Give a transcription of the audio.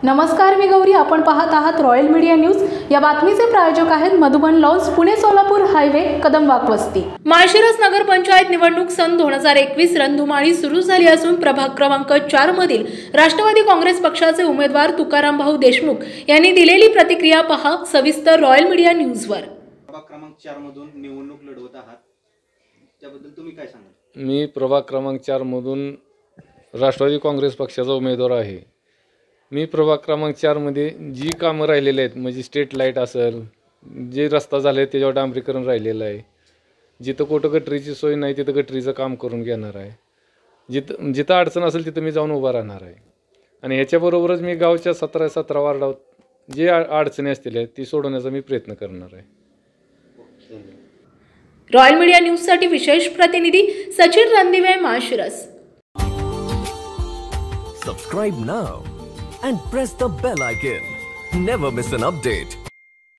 नमस्कार, मी गौरी. आपण पाहत आहात रॉयल मीडिया न्यूज. या बातमीचे प्रायोजक आहेत मधुबन लॉन्स, पुणे सोलापूर हायवे, कदमवाक वस्ती. माळशिरस नगर पंचायत निवडणूक सन 2021 रणधुमाळी सुरू झाली असून प्रभाग क्रमांक 4 मधील राष्ट्रवादी काँग्रेस पक्षाचे उमेदवार तुकाराम भाऊ देशमुख यांनी दिलेली प्रतिक्रिया पहा सविस्तर रॉयल मीडिया न्यूजवर. प्रभाग क्रमांक 4 मधून निवडणूक लढवत आहात, त्याबद्दल तुम्ही काय सांगाल? मी प्रभाग क्रमांक 4 मधून राष्ट्रवादी काँग्रेस पक्षाचा उमेदवार आहे. मी प्रभाग क्रमांक 4 मध्ये जी कामं राहिलेली आहेत, म्हणजे स्ट्रीट लाईट असेल, जे रस्ता झाले त्याच्यावर डांबरीकरण राहिलेलं आहे, जिथं कुठं गटरीची सोय नाही तिथं गटरीचं काम करून घेणार आहे, जिथं अडचण असेल तिथं मी जाऊन उभा राहणार आहे. आणि ह्याच्याबरोबरच मी गावच्या 17 वार्डात जे अडचणी असतील ती सोडवण्याचा मी प्रयत्न करणार आहे. रॉयल मीडिया न्यूज साठी विशेष प्रतिनिधी Sachin Randive, Malshiras. Subscribe now and press the bell icon. Never miss an update.